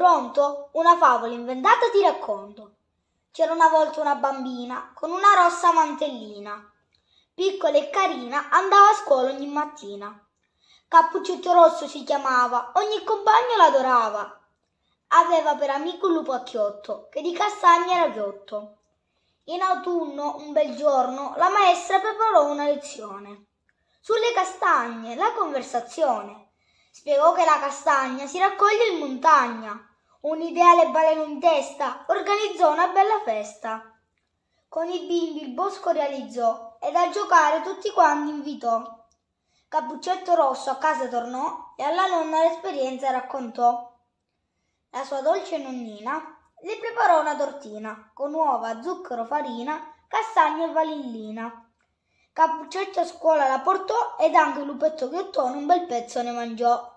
pronto? Una favola inventata ti racconto. C'era una volta una bambina con una rossa mantellina. Piccola e carina, andava a scuola ogni mattina. Cappuccetto Rosso si chiamava, ogni compagno l'adorava. Aveva per amico un lupacchiotto, che di castagne era ghiotto. In autunno, un bel giorno, la maestra preparò una lezione. Sulle castagne, la conversazione. Spiegò che la castagna si raccoglie in montagna. Un'idea le balenò in testa, organizzò una bella festa. Con i bimbi il bosco realizzò ed a giocare tutti quanti invitò. Cappuccetto Rosso a casa tornò e alla nonna l'esperienza raccontò. La sua dolce nonnina le preparò una tortina con uova, zucchero, farina, castagne e vanillina. Cappuccetto a scuola la portò ed anche Lupetto Ghiottone un bel pezzo ne mangiò.